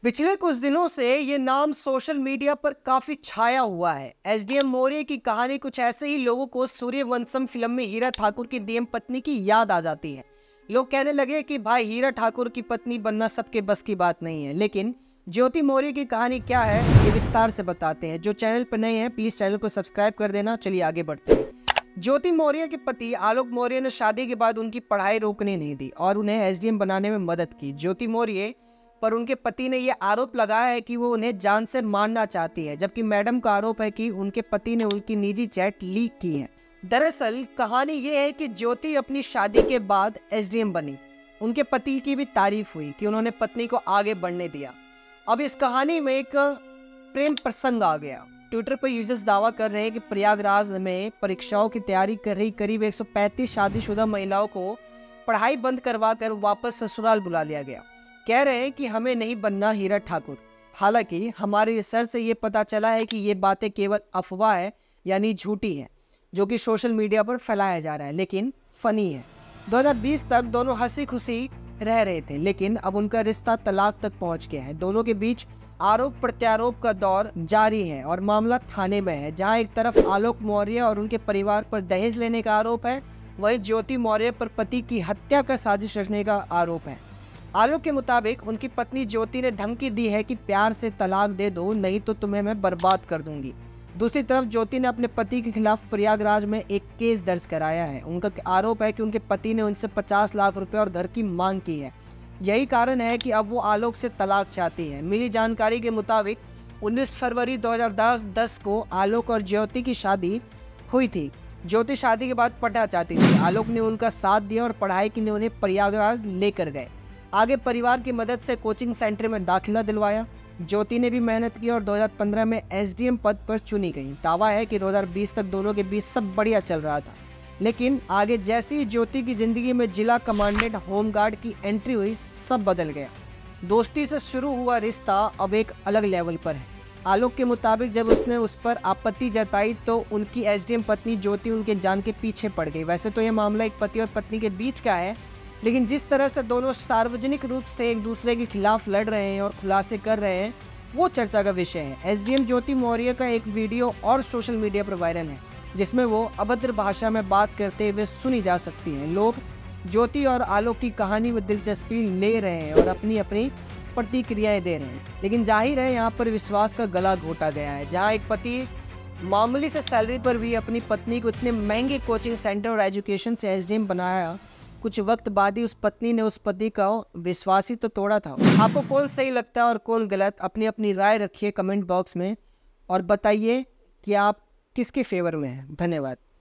पिछले कुछ दिनों से ये नाम सोशल मीडिया पर काफी छाया हुआ है। एसडीएम मौर्य की कहानी कुछ ऐसे ही लोगों को सूर्यवंशम फिल्म में हीरा ठाकुर की डीएम पत्नी की याद आ जाती है। लोग कहने लगे कि भाई हीरा ठाकुर की पत्नी बनना सबके बस की बात नहीं है। लेकिन ज्योति मौर्य की कहानी क्या है ये विस्तार से बताते हैं। जो चैनल पर नए हैं प्लीज चैनल को सब्सक्राइब कर देना। चलिए आगे बढ़ते हैं। ज्योति मौर्य के पति आलोक मौर्य ने शादी के बाद उनकी पढ़ाई रोकने नहीं दी और उन्हें एसडीएम बनाने में मदद की। ज्योति मौर्य पर उनके पति ने यह आरोप लगाया है कि वो उन्हें जान से मारना चाहती है, जबकि मैडम का आरोप है कि उनके पति ने उनकी निजी चैट लीक की है। दरअसल कहानी ये है कि ज्योति अपनी शादी के बाद एसडीएम बनी। उनके पति की भी तारीफ हुई कि उन्होंने पत्नी को आगे बढ़ने दिया। अब इस कहानी में एक प्रेम प्रसंग आ गया। ट्विटर पर यूजर्स दावा कर रहे हैं कि प्रयागराज में परीक्षाओं की तैयारी कर रही करीब 135 शादीशुदा महिलाओं को पढ़ाई बंद करवा कर वापस ससुराल बुला लिया गया। कह रहे हैं कि हमें नहीं बनना हीरा ठाकुर। हालांकि हमारी रिसर्च से ये पता चला है कि ये बातें केवल अफवाह है, यानी झूठी है, जो कि सोशल मीडिया पर फैलाया जा रहा है, लेकिन फनी है। 2020 तक दोनों हंसी खुशी रह रहे थे, लेकिन अब उनका रिश्ता तलाक तक पहुंच गया है। दोनों के बीच आरोप प्रत्यारोप का दौर जारी है और मामला थाने में है, जहां एक तरफ आलोक मौर्य और उनके परिवार पर दहेज लेने का आरोप है, वहीं ज्योति मौर्य पर पति की हत्या का साजिश रचने का आरोप है। आलोक के मुताबिक उनकी पत्नी ज्योति ने धमकी दी है कि प्यार से तलाक दे दो, नहीं तो तुम्हें मैं बर्बाद कर दूंगी। दूसरी तरफ ज्योति ने अपने पति के खिलाफ प्रयागराज में एक केस दर्ज कराया है। उनका आरोप है कि उनके पति ने उनसे 50 लाख रुपए और घर की मांग की है। यही कारण है कि अब वो आलोक से तलाक चाहती है। मिली जानकारी के मुताबिक 19 फरवरी 2010 को आलोक और ज्योति की शादी हुई थी। ज्योति शादी के बाद पढ़ना चाहती थी। आलोक ने उनका साथ दिया और पढ़ाई के लिए उन्हें प्रयागराज लेकर गए। आगे परिवार की मदद से कोचिंग सेंटर में दाखिला दिलवाया। ज्योति ने भी मेहनत की और 2015 में एसडीएम पद पर चुनी गई। दावा है कि 2020 तक दोनों के बीच सब बढ़िया चल रहा था, लेकिन आगे जैसी ही ज्योति की जिंदगी में जिला कमांडेंट होमगार्ड की एंट्री हुई, सब बदल गया। दोस्ती से शुरू हुआ रिश्ता अब एक अलग लेवल पर है। आलोक के मुताबिक जब उसने उस पर आपत्ति जताई तो उनकी एसडीएम पत्नी ज्योति उनके जान के पीछे पड़ गई। वैसे तो यह मामला एक पति और पत्नी के बीच का है, लेकिन जिस तरह से दोनों सार्वजनिक रूप से एक दूसरे के खिलाफ लड़ रहे हैं और खुलासे कर रहे हैं, वो चर्चा का विषय है। एसडीएम ज्योति मौर्य का एक वीडियो और सोशल मीडिया पर वायरल है, जिसमें वो अभद्र भाषा में बात करते हुए सुनी जा सकती है। लोग ज्योति और आलोक की कहानी में दिलचस्पी ले रहे हैं और अपनी अपनी प्रतिक्रियाएं दे रहे हैं, लेकिन जाहिर है यहाँ पर विश्वास का गला घोटा गया है। जहाँ एक पति मामूली से सैलरी पर भी अपनी पत्नी को इतने महंगे कोचिंग सेंटर और एजुकेशन से एसडीएम बनाया, कुछ वक्त बाद ही उस पत्नी ने उस पति का विश्वास ही तो तोड़ा था। आपको कौन सही लगता है और कौन गलत, अपनी अपनी राय रखिए कमेंट बॉक्स में और बताइए कि आप किसके फेवर में हैं। धन्यवाद।